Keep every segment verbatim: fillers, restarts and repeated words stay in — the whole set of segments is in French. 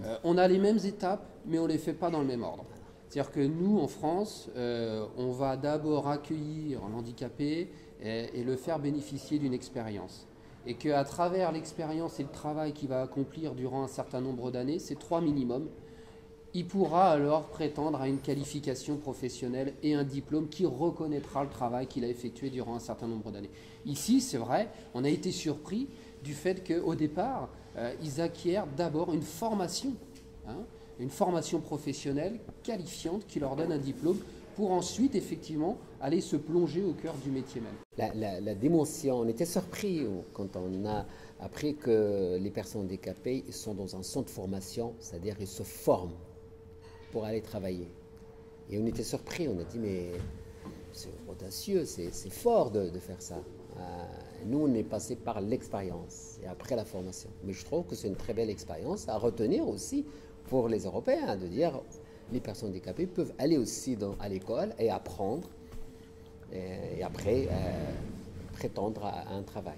Euh, on a les mêmes étapes, mais on ne les fait pas dans le même ordre. C'est-à-dire que nous, en France, euh, on va d'abord accueillir l'handicapé et, et le faire bénéficier d'une expérience. Et qu'à travers l'expérience et le travail qu'il va accomplir durant un certain nombre d'années, c'est trois minimum, il pourra alors prétendre à une qualification professionnelle et un diplôme qui reconnaîtra le travail qu'il a effectué durant un certain nombre d'années. Ici, c'est vrai, on a été surpris du fait qu'au départ, euh, ils acquièrent d'abord une formation, hein, une formation professionnelle qualifiante qui leur donne un diplôme pour ensuite, effectivement, aller se plonger au cœur du métier même. La, la, la dimension, on était surpris quand on a appris que les personnes handicapées ils sont dans un centre de formation, c'est-à-dire ils se forment pour aller travailler. Et on était surpris, on a dit mais c'est audacieux, c'est fort de, de faire ça. Euh, nous on est passé par l'expérience et après la formation. Mais je trouve que c'est une très belle expérience à retenir aussi pour les Européens, de dire les personnes handicapées peuvent aller aussi dans, à l'école et apprendre et, et après euh, prétendre à, à un travail.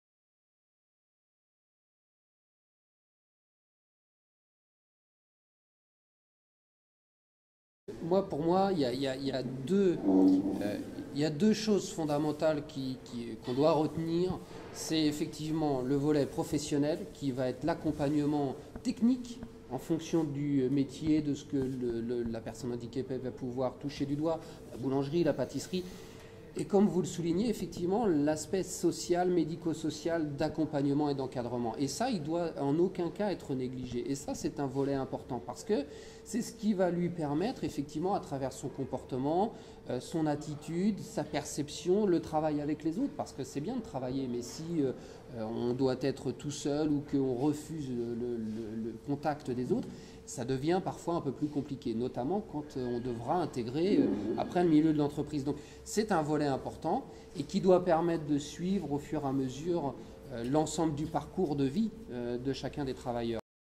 Moi, pour moi, il y a, y a, y a deux, euh, y a deux choses fondamentales qui, qui, qu'on doit retenir. C'est effectivement le volet professionnel qui va être l'accompagnement technique en fonction du métier, de ce que le, le, la personne handicapée va pouvoir toucher du doigt, la boulangerie, la pâtisserie. Et comme vous le soulignez, effectivement, l'aspect social, médico-social d'accompagnement et d'encadrement. Et ça, il doit en aucun cas être négligé. Et ça, c'est un volet important parce que c'est ce qui va lui permettre, effectivement, à travers son comportement, euh, son attitude, sa perception, le travail avec les autres. Parce que c'est bien de travailler, mais si euh, on doit être tout seul ou qu'on refuse le, le, le contact des autres, ça devient parfois un peu plus compliqué, notamment quand on devra intégrer euh, après le milieu de l'entreprise. Donc c'est un volet important et qui doit permettre de suivre au fur et à mesure euh, l'ensemble du parcours de vie euh, de chacun des travailleurs.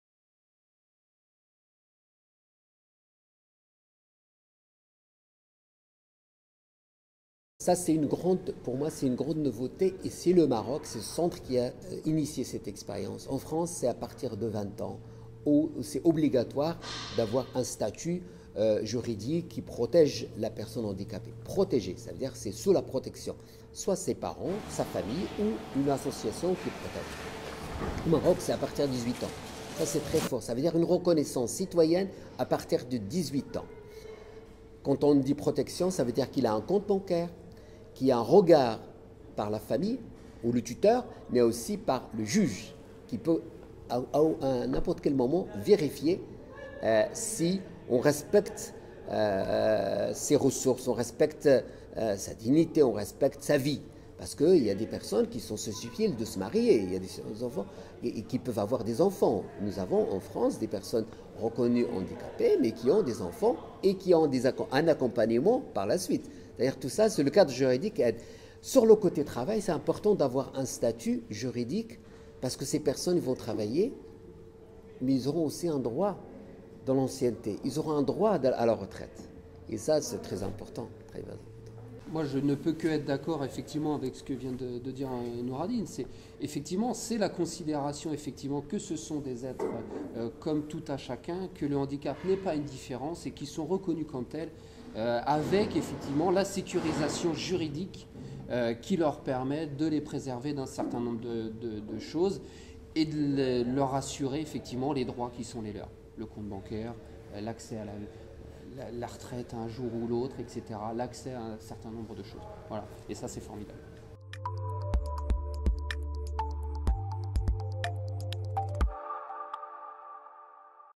Ça, c'est une grande, pour moi, c'est une grande nouveauté. Et c'est le Maroc, c'est le centre qui a initié cette expérience. En France, c'est à partir de vingt ans où c'est obligatoire d'avoir un statut euh, juridique qui protège la personne handicapée. Protégé, ça veut dire c'est sous la protection. Soit ses parents, sa famille ou une association qui protège. Au Maroc, c'est à partir de dix-huit ans. Ça, c'est très fort. Ça veut dire une reconnaissance citoyenne à partir de dix-huit ans. Quand on dit protection, ça veut dire qu'il a un compte bancaire, qu'il y a un regard par la famille ou le tuteur, mais aussi par le juge, qui peut à, à, à n'importe quel moment vérifier euh, si on respecte euh, euh, ses ressources, on respecte euh, sa dignité, on respecte sa vie. Parce qu'il y a des personnes qui sont susceptibles de se marier, il y a des enfants et, et qui peuvent avoir des enfants. Nous avons en France des personnes reconnues handicapées, mais qui ont des enfants et qui ont des, un accompagnement par la suite. D'ailleurs, tout ça, c'est le cadre juridique. Sur le côté travail, c'est important d'avoir un statut juridique parce que ces personnes vont travailler, mais ils auront aussi un droit dans l'ancienneté. Ils auront un droit à la retraite. Et ça, c'est très important. Très important. Moi, je ne peux que être d'accord effectivement avec ce que vient de, de dire Nouradine. C'est effectivement, c'est la considération effectivement que ce sont des êtres euh, comme tout à chacun, que le handicap n'est pas une différence et qui sont reconnus comme tels, euh, avec effectivement la sécurisation juridique euh, qui leur permet de les préserver d'un certain nombre de, de, de choses et de les, leur assurer effectivement les droits qui sont les leurs, le compte bancaire, l'accès à la La, la retraite un jour ou l'autre, et cetera, l'accès à un certain nombre de choses. Voilà. Et ça, c'est formidable.